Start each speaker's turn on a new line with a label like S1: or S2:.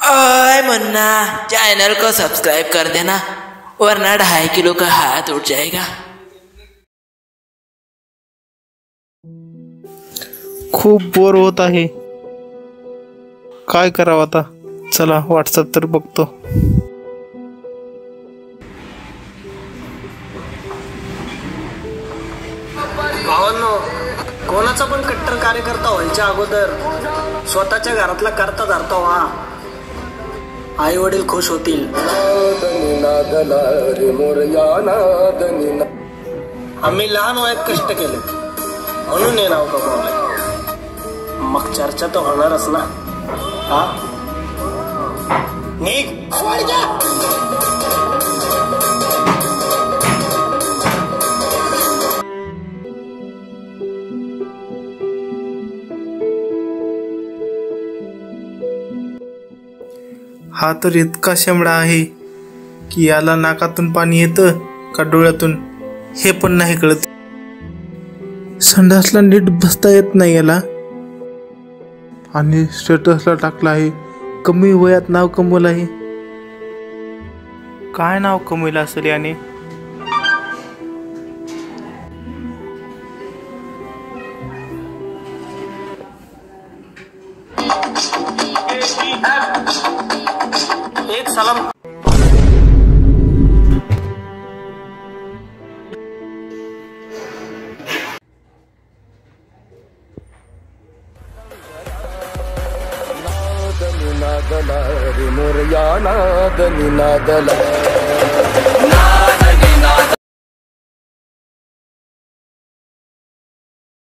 S1: ओए मुन्ना, चैनल को सब्सक्राइब कर देना वरना 2.5 किलो का हाथ उठ जाएगा।
S2: खूप बोर होत आहे, काय करावं आता? चला व्हॉट्सअप तर बघतो।
S3: भावांनो, कोणाचा पण कट्टर कार्यकर्ता व्हायच्या अगोदर स्वतःच्या घरातला करता धरता व्हा, आई वडील खुश होतील। आम्ही लहान वयात कष्ट केले म्हणून हे नाव कमावलंय, मग चर्चा तर होणारच ना। हा निघ
S2: हा तर इतका शेंबडा आहे की याला नाकातून पाणी येतं का डोळ्यातून हे पण नाही कळत। संडासला नीट बसता येत नाही याला, आणि स्टेटसला टाकला आहे कमी वयात नाव कमवलं आहे। काय नाव कमवलं असेल याने?
S3: एक सलाम।
S4: निनादला रे मोरया नाद निनादला।